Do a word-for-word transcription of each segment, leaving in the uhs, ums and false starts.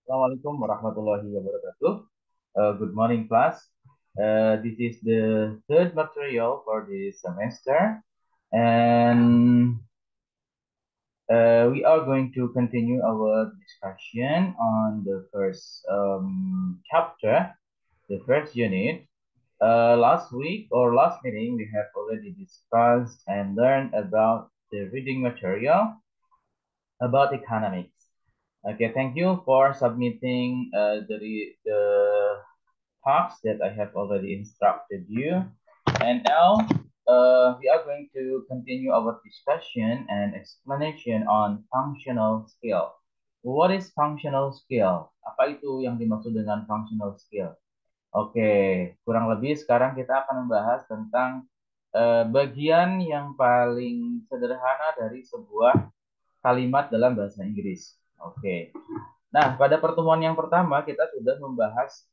Assalamualaikum warahmatullahi wabarakatuh. Uh, good morning, class. Uh, this is the third material for this semester, and uh, we are going to continue our discussion on the first um, chapter, the first unit. Uh, last week or last meeting, we have already discussed and learned about the reading material about economics. Okay, thank you for submitting uh, the the tasks that I have already instructed you. And now uh, we are going to continue our discussion and explanation on functional skill. What is functional skill? Apa itu yang dimaksud dengan functional skill? Oke, kurang lebih sekarang kita akan membahas tentang uh, bagian yang paling sederhana dari sebuah kalimat dalam bahasa Inggris. Oke. Nah, pada pertemuan yang pertama kita sudah membahas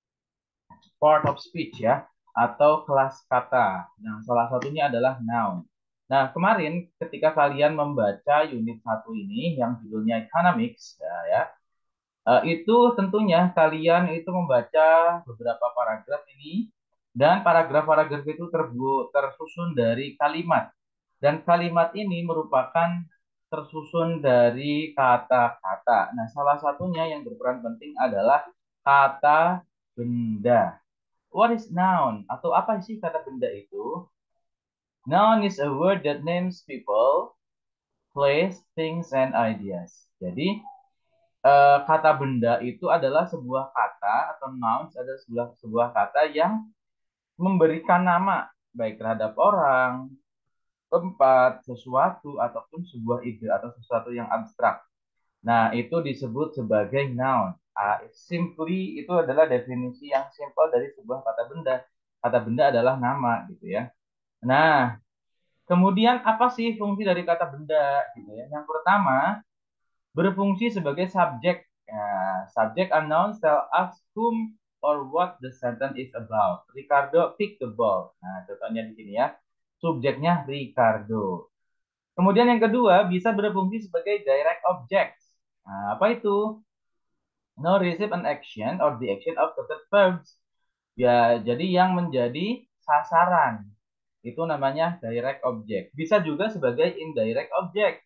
part of speech ya, atau kelas kata. Nah, salah satunya adalah noun. Nah, kemarin ketika kalian membaca unit satu ini yang judulnya economics ya, ya eh, itu tentunya kalian itu membaca beberapa paragraf ini dan paragraf-paragraf itu terbu tersusun dari kalimat. Dan kalimat ini merupakan tersusun dari kata-kata. Nah, salah satunya yang berperan penting adalah kata benda. What is noun? Atau apa sih kata benda itu? Noun is a word that names people, place, things, and ideas. Jadi, eh, kata benda itu adalah sebuah kata atau nouns adalah sebuah, sebuah kata yang memberikan nama baik terhadap orang, tempat, sesuatu, ataupun sebuah ide atau sesuatu yang abstrak. Nah, itu disebut sebagai noun. Uh, simply itu adalah definisi yang simpel dari sebuah kata benda. Kata benda adalah nama gitu ya. Nah, kemudian apa sih fungsi dari kata benda gitu ya? Yang pertama, berfungsi sebagai subjek. Ya, subjek and nouns tell us whom or what the sentence is about. Ricardo pick the ball. Nah, contohnya di sini ya. Subjeknya Ricardo. Kemudian yang kedua bisa berfungsi sebagai direct objects. Nah, apa itu? No, receive an action or the action of certain verbs. Ya, jadi yang menjadi sasaran. Itu namanya direct object. Bisa juga sebagai indirect object.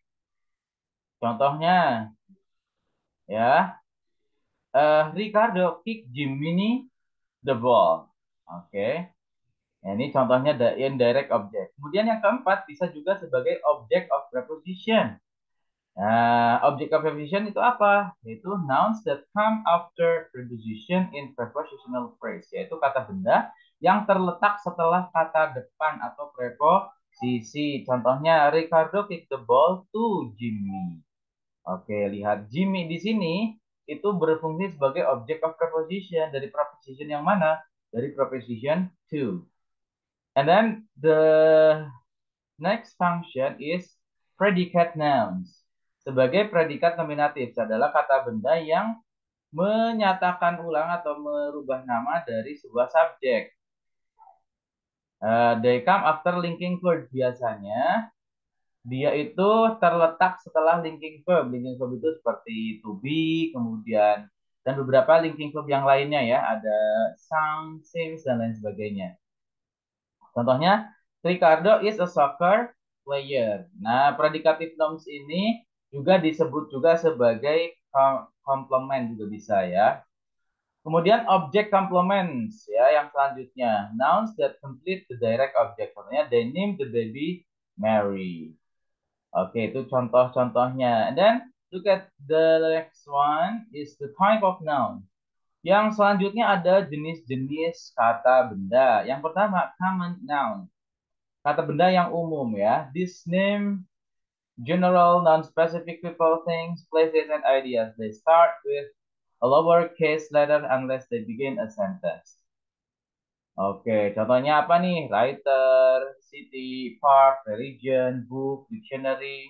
Contohnya, ya, uh, Ricardo kick Jimmy the ball. Oke. Okay. Nah, ini contohnya the indirect object. Kemudian yang keempat bisa juga sebagai object of preposition. Nah, object of preposition itu apa? Yaitu nouns that come after preposition in prepositional phrase, yaitu kata benda yang terletak setelah kata depan atau preposisi. Contohnya, Ricardo kick the ball to Jimmy. Oke, lihat Jimmy di sini itu berfungsi sebagai object of preposition dari preposition yang mana? Dari preposition to. And then the next function is predicate nouns. Sebagai predikat nominatif adalah kata benda yang menyatakan ulang atau merubah nama dari sebuah subjek. Uh, they come after linking word. Biasanya dia itu terletak setelah linking verb. Linking verb itu seperti to be, kemudian dan beberapa linking verb yang lainnya ya. Ada sound, seems, dan lain sebagainya. Contohnya, Ricardo is a soccer player. Nah, predikatif nouns ini juga disebut juga sebagai complement juga bisa ya. Kemudian object complements ya yang selanjutnya. Nouns that complete the direct object. Contohnya, they name the baby Mary. Oke, itu contoh-contohnya. And then look at the next one is the type of noun. Yang selanjutnya ada jenis-jenis kata benda. Yang pertama, common noun. Kata benda yang umum ya. This name, general, non-specific people, things, places, and ideas. They start with a lowercase letter unless they begin a sentence. Oke, contohnya apa nih? Writer, city, park, religion, book, dictionary.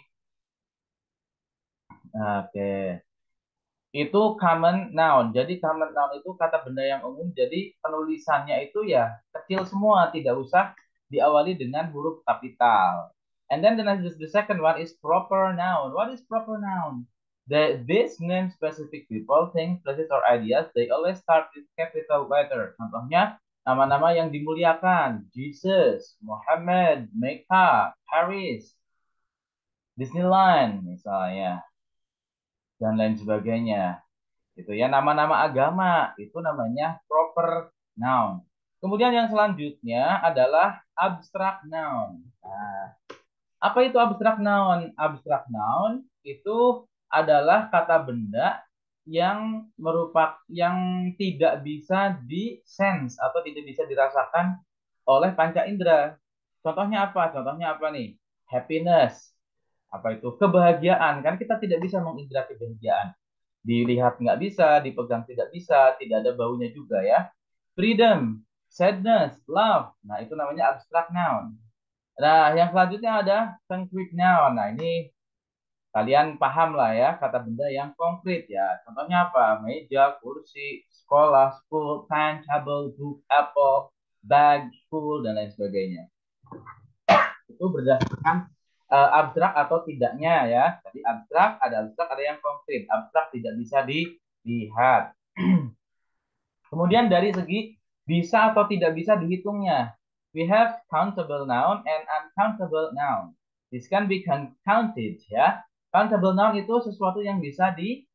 Oke. Itu common noun. Jadi common noun itu kata benda yang umum. Jadi penulisannya itu ya kecil semua, tidak usah diawali dengan huruf kapital. And then the, next, the second one is proper noun. What is proper noun? The, these name-specific people, things, places, or ideas, they always start with capital letter. Contohnya, nama-nama yang dimuliakan. Jesus, Muhammad, Mecca, Paris, Disneyland, misalnya. Dan lain sebagainya. Gitu ya, nama-nama agama, itu namanya proper noun. Kemudian yang selanjutnya adalah abstract noun. Nah, apa itu abstrak noun? Abstrak noun itu adalah kata benda yang merupakan yang tidak bisa di sense atau tidak bisa dirasakan oleh panca indera. Contohnya apa? Contohnya apa nih? Happiness. Apa itu? Kebahagiaan. Kan kita tidak bisa mengindra kebahagiaan. Dilihat nggak bisa, dipegang tidak bisa, tidak ada baunya juga ya. Freedom, sadness, love. Nah, itu namanya abstrak noun. Nah, yang selanjutnya ada concrete noun. Nah, ini kalian paham lah ya, kata benda yang konkret ya. Contohnya apa? Meja, kursi, sekolah, school, pen, table, book, apple, bag, school, dan lain sebagainya. Itu berdasarkan uh, abstrak atau tidaknya ya. Jadi abstrak, ada abstrak, ada yang konkret. Abstrak tidak bisa dilihat. Kemudian dari segi bisa atau tidak bisa dihitungnya. We have countable noun and uncountable noun. This can be counted ya. Countable noun itu sesuatu yang bisa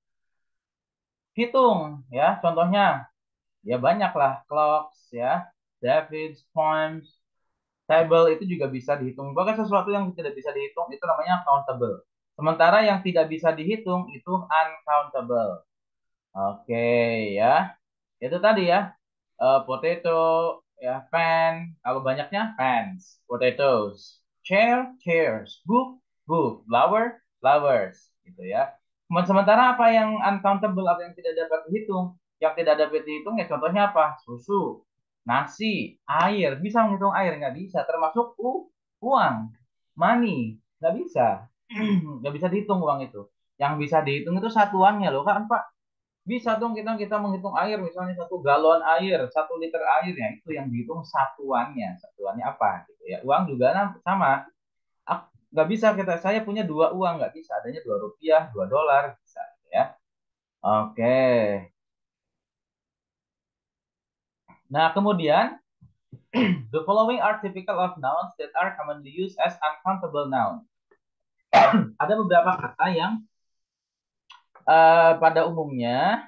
dihitung ya. Contohnya ya banyak lah, clocks ya, David's poems, table itu juga bisa dihitung. Bahkan sesuatu yang tidak bisa dihitung itu namanya countable. Sementara yang tidak bisa dihitung itu uncountable. Oke ya. Itu tadi ya. Eh, potato, ya pen, kalau banyaknya pens, potatoes, chair, chairs, book, book, flower, flowers, gitu ya. Sementara apa yang uncountable atau yang tidak dapat dihitung, yang tidak dapat dihitung ya contohnya apa? Susu, nasi, air, bisa menghitung air nggak bisa, termasuk u, uang, money, nggak bisa, nggak bisa dihitung uang itu. Yang bisa dihitung itu satuannya loh kan Pak. Bisa dong kita kita menghitung air, misalnya satu galon air, satu liter air ya itu yang dihitung satuannya, satuannya apa gitu ya. Uang juga sama, ah, nggak bisa kita saya punya dua uang nggak bisa, adanya dua rupiah, dua dolar bisa gitu ya. Oke, nah kemudian the following are typical of nouns that are commonly used as uncountable noun. Ada beberapa kata yang uh, pada umumnya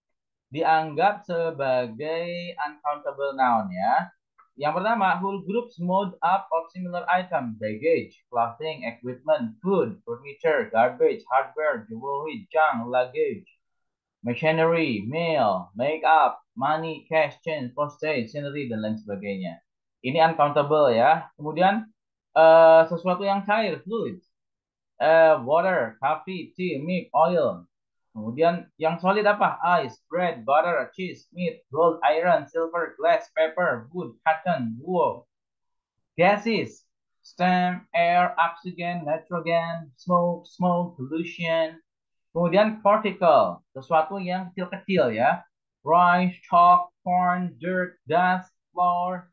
dianggap sebagai uncountable noun ya. Yang pertama, whole groups made up of similar items, baggage, clothing, equipment, food, furniture, garbage, hardware, jewelry, junk, luggage, machinery, mail, makeup, money, cash, change, postage, scenery, dan lain sebagainya. Ini uncountable ya. Kemudian, uh, sesuatu yang cair, fluid, uh, water, coffee, tea, milk, oil. Kemudian yang solid apa? Ice, bread, butter, cheese, meat, gold, iron, silver, glass, paper, wood, cotton, wool. Gases, steam, air, oxygen, nitrogen, smoke, smoke, pollution. Kemudian particle, sesuatu yang kecil-kecil ya. Rice, chalk, corn, dirt, dust, flour,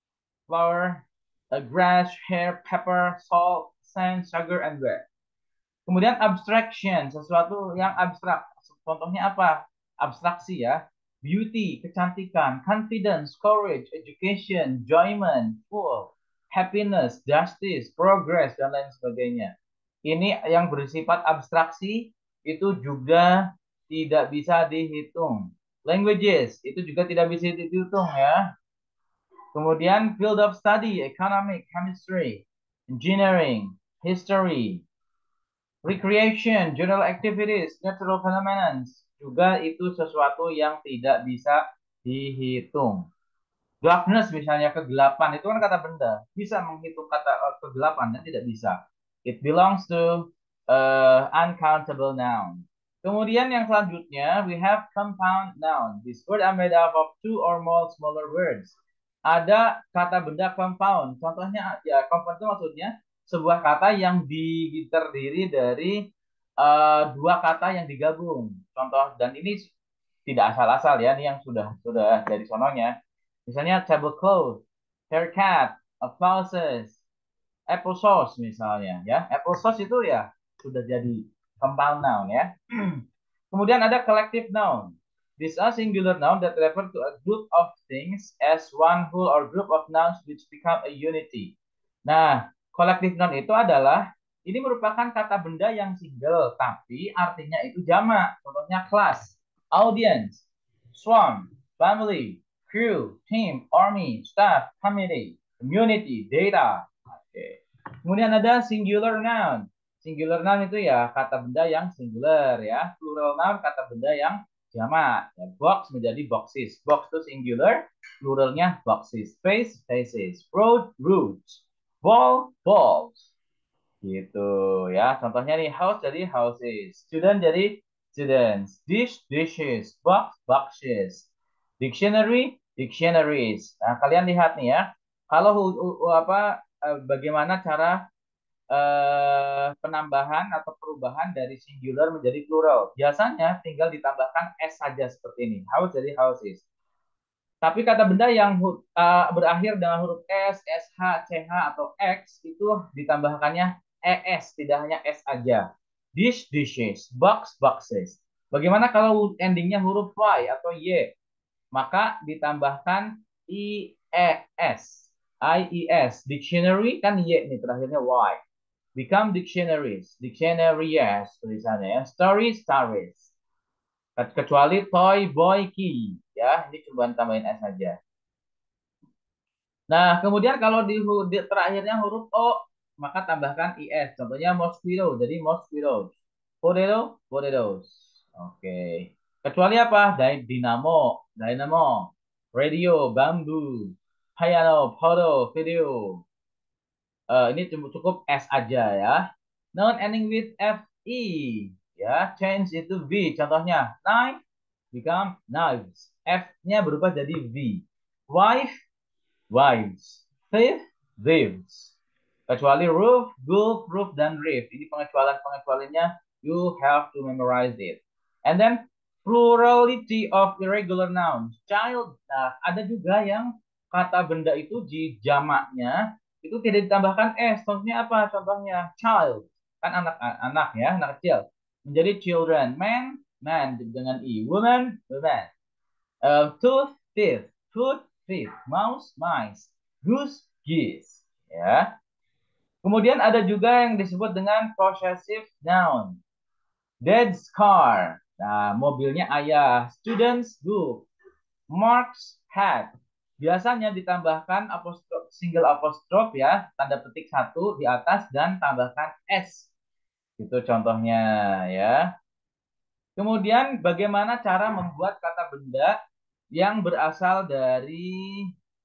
flour, uh, grass, hair, pepper, salt, sand, sugar, and wet. Kemudian abstraction, sesuatu yang abstrak. Contohnya apa? Abstraksi ya. Beauty, kecantikan, confidence, courage, education, enjoyment, full, happiness, justice, progress, dan lain sebagainya. Ini yang bersifat abstraksi itu juga tidak bisa dihitung. Languages itu juga tidak bisa dihitung ya. Kemudian field of study, economic, chemistry, engineering, history, recreation, general activities, natural phenomena juga itu sesuatu yang tidak bisa dihitung. Darkness misalnya kegelapan itu kan kata benda, bisa menghitung kata uh, kegelapan dan tidak bisa. It belongs to uh, uncountable noun. Kemudian yang selanjutnya we have compound noun. This word are made up of two or more smaller words. Ada kata benda compound. Contohnya ya compound itu maksudnya sebuah kata yang di, terdiri dari uh, dua kata yang digabung. Contoh dan ini tidak asal-asal ya, ini yang sudah sudah dari sononya. Misalnya tablecloth, haircut, applauses, applesauce misalnya ya. Applesauce itu ya sudah jadi compound noun ya. Kemudian ada collective noun. These are singular noun that refer to a group of things as one whole or group of nouns which become a unity. Nah, collective noun itu adalah ini merupakan kata benda yang single tapi artinya itu jamak. Contohnya class, audience, swarm, family, crew, team, army, staff, committee, community, data. Oke. Kemudian ada singular noun. Singular noun itu ya kata benda yang singular ya. Plural noun kata benda yang jamak. Ya, box menjadi boxes. Box itu singular, pluralnya boxes. Space, spaces. Road, roads. Ball, balls. Gitu ya. Contohnya nih house jadi houses. Student jadi students. Dish, dishes. Box, boxes. Dictionary, dictionaries. Nah, kalian lihat nih ya. Kalau apa eh, bagaimana cara eh, penambahan atau perubahan dari singular menjadi plural. Biasanya tinggal ditambahkan s saja seperti ini. House jadi houses. Tapi kata benda yang uh, berakhir dengan huruf S, SH, CH, atau X itu ditambahkannya ES, tidak hanya S aja. Dish, dishes, box, boxes. Bagaimana kalau endingnya huruf Y atau Y? Maka ditambahkan I E S. I E S. Dictionary kan Y nih, terakhirnya Y. Become dictionaries. Dictionaries tulisannya ya. Stories, stories. Kecuali toy, boy, key. Ya, ini cuma tambahin S saja. Nah, kemudian kalau di, di terakhirnya huruf O, maka tambahkan I S. Contohnya mosquito, jadi mosquitoes. Potato, potatoes. Oke. Kecuali apa? Dynamo, dynamo. Radio, bambu. Piano, photo, video. Uh, ini cukup S aja ya. Noun ending with F E. Ya, change itu V. Contohnya, knife become knives. F-nya berubah jadi V. Wife, wives. Thief, thieves. Kecuali roof, goof, roof, dan reef. Ini pengecualian-pengecualiannya. You have to memorize it. And then, plurality of irregular nouns. Child. Nah, ada juga yang kata benda itu di jamaknya itu tidak ditambahkan s. Contohnya apa? Contohnya child. Kan anak-anak ya, anak kecil. Menjadi children. Man, man dengan i. Woman, woman. Uh, tooth, teeth. Food, feet. Mouse, mice. Goose, geese. Ya. Kemudian ada juga yang disebut dengan possessive noun. Dad's car. Nah, mobilnya ayah. Student's book. Mark's hat. Biasanya ditambahkan apostrof, single apostrof ya, tanda petik satu di atas dan tambahkan s. Itu contohnya ya. Kemudian bagaimana cara membuat kata benda yang berasal dari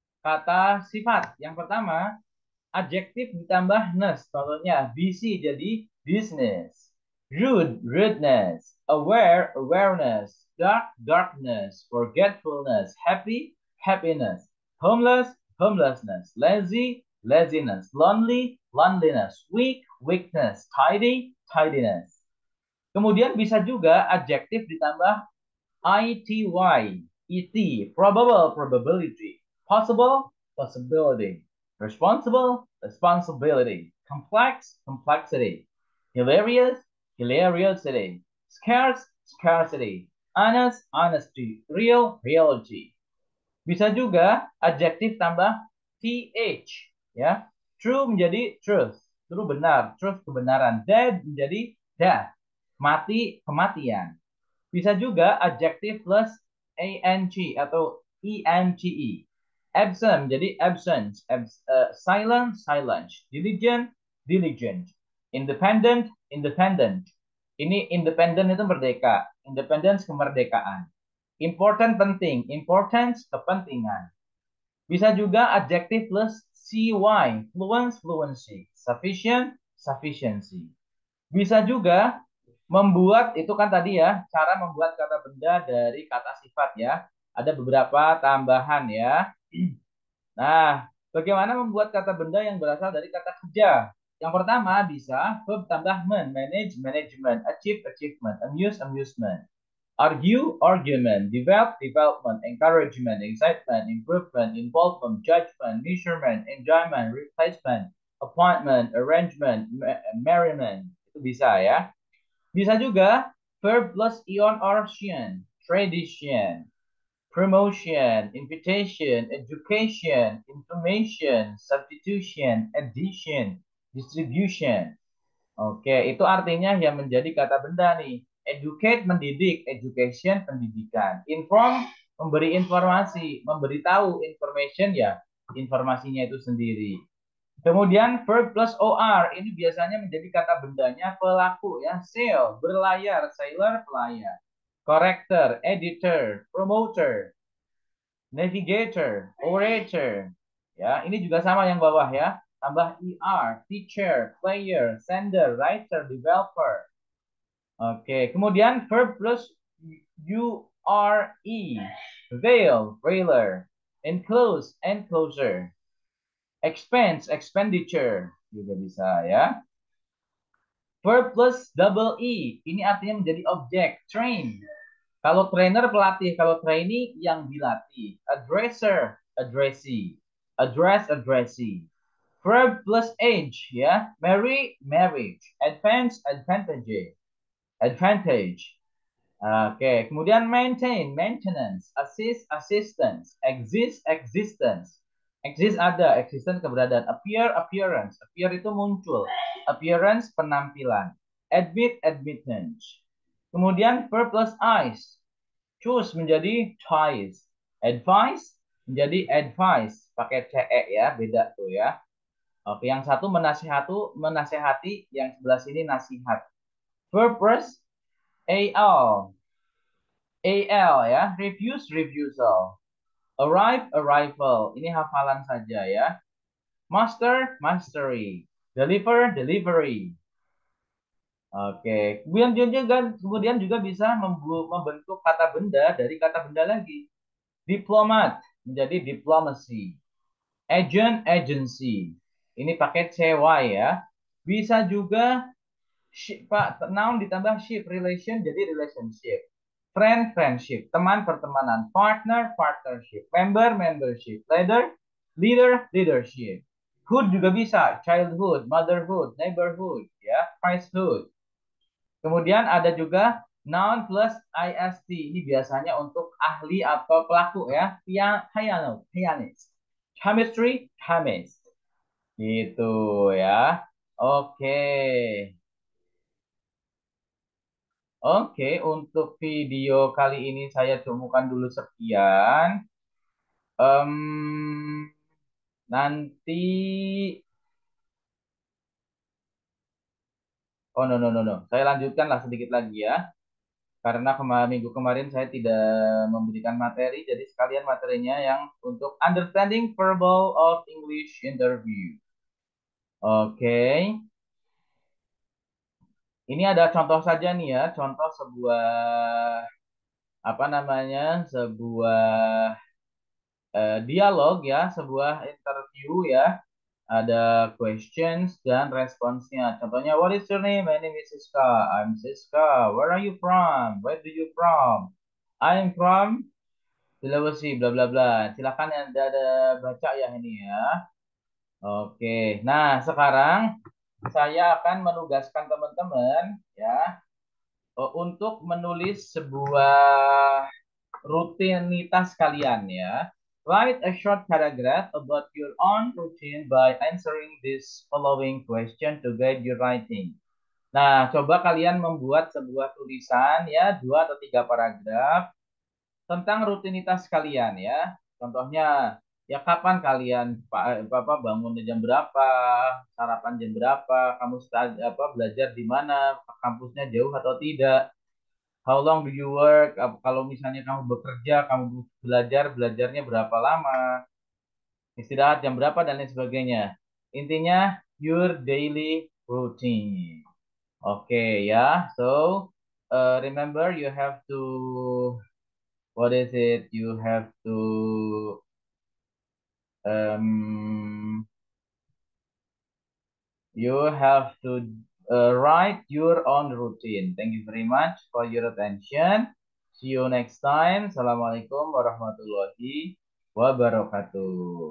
kata sifat. Yang pertama, adjektif ditambah ness. Contohnya busy jadi business. Rude, rudeness. Aware, awareness. Dark, darkness. Forgetfulness. Happy, happiness. Homeless, homelessness. Lazy, laziness. Lonely, loneliness. Weak, weakness. Tidy, tidiness. Kemudian bisa juga adjektif ditambah ity, it, probable, probability, possible, possibility, responsible, responsibility, complex, complexity, hilarious, hilariosity, scarce, scarcity, honest, honesty, real, reality. Bisa juga adjektif tambah th, ya. True menjadi truth, true benar, truth kebenaran. Dead menjadi death, mati kematian. Bisa juga adjective plus ang atau ence. Absent jadi absence, abs, uh, silent, silence, diligent, diligent, independent, independent. Ini independent itu merdeka, independence kemerdekaan. Important penting, importance kepentingan. Bisa juga adjective plus cy, fluence, fluency, sufficient, sufficiency. Bisa juga membuat itu kan tadi ya, cara membuat kata benda dari kata sifat ya. Ada beberapa tambahan ya. Nah, bagaimana membuat kata benda yang berasal dari kata kerja? Yang pertama bisa verb tambah men, manage, management, achieve, achievement, amuse, amusement, argue, argument, develop, development, encouragement, excitement, improvement, involvement, judgment, measurement, enjoyment, replacement, appointment, arrangement, merriment. Itu bisa ya. Bisa juga verb plus ion or tion. Tradition, promotion, invitation, education, information, substitution, addition, distribution. Oke, itu artinya yang menjadi kata benda nih. Educate, mendidik. Education, pendidikan. Inform, memberi informasi. Memberitahu, information ya, informasinya itu sendiri. Kemudian verb plus or, ini biasanya menjadi kata bendanya pelaku ya. Sail, berlayar. Sailor, pelayar. Corrector, editor, promoter, navigator, orator. Ya, ini juga sama yang bawah ya. Tambah er, teacher, player, sender, writer, developer. Oke, kemudian verb plus ure, veil, veiler, enclose, enclosure, expense, expenditure juga bisa ya. Verb plus double e, ini artinya menjadi objek, train. Kalau trainer pelatih, kalau trainee yang dilatih. Addresser, addressee. Address, addressee. Verb plus age ya. Marry, marriage. Advance, advantage. Advantage. Oke, okay. Kemudian maintain, maintenance. Assist, assistance. Exist, existence. Exist ada, existence keberadaan. Appear, appearance. Appear itu muncul. Appearance penampilan. Admit, admittance. Kemudian verb plus eyes. Choose menjadi choice. Advice menjadi advice. Pakai ce ya, beda tuh ya. Oke, yang satu menasihatu, menasehati, yang sebelah sini nasihat. Purpose, al. Al ya, refuse, refusal. Arrive, arrival. Ini hafalan saja ya. Master, mastery. Deliver, delivery. Oke, kemudian juga kemudian juga bisa membentuk kata benda dari kata benda lagi. Diplomat menjadi diplomacy. Agent, agency. Ini pakai cy ya. Bisa juga ship, Pak, noun ditambah ship, relation jadi relationship. Friend, friendship. Teman, pertemanan. Partner, partnership. Member, membership. Leader, leader, leadership. Hood juga bisa. Childhood, motherhood, neighborhood, ya, priesthood. Kemudian ada juga noun plus ist. Ini biasanya untuk ahli atau pelaku ya. Piano, pianist. Chemistry, chemist. Gitu ya. Oke. Oke, untuk video kali ini saya cukupkan dulu sekian. Em, nanti, oh no no no no, saya lanjutkanlah sedikit lagi ya. Karena kemarin minggu kemarin saya tidak memberikan materi, jadi sekalian materinya yang untuk understanding verbal of English interview. Oke, ini ada contoh saja nih ya, contoh sebuah apa namanya, sebuah eh, dialog ya, sebuah interview ya. Ada questions dan responsnya. Contohnya, what is your name? My name is Siska. I'm Siska. Where are you from? Where do you from? I'm from Sulawesi, bla bla bla. Silakan Anda ada baca ya ini ya. Oke. Nah, sekarang saya akan menugaskan teman-teman ya untuk menulis sebuah rutinitas kalian ya. Write a short paragraph about your own routine by answering this following question to guide your writing. Nah, coba kalian membuat sebuah tulisan ya, dua atau tiga paragraf tentang rutinitas kalian ya. Contohnya, ya kapan kalian Pak apa bangun jam berapa, sarapan jam berapa, kamu start, apa belajar di mana, kampusnya jauh atau tidak. How long do you work? Kalau misalnya kamu bekerja, kamu belajar, belajarnya berapa lama? Istirahat jam berapa dan lain sebagainya. Intinya your daily routine. Oke okay, ya. So uh, remember you have to what is it? You have to um you have to uh, write your own routine. Thank you very much for your attention. See you next time. Assalamualaikum warahmatullahi wabarakatuh.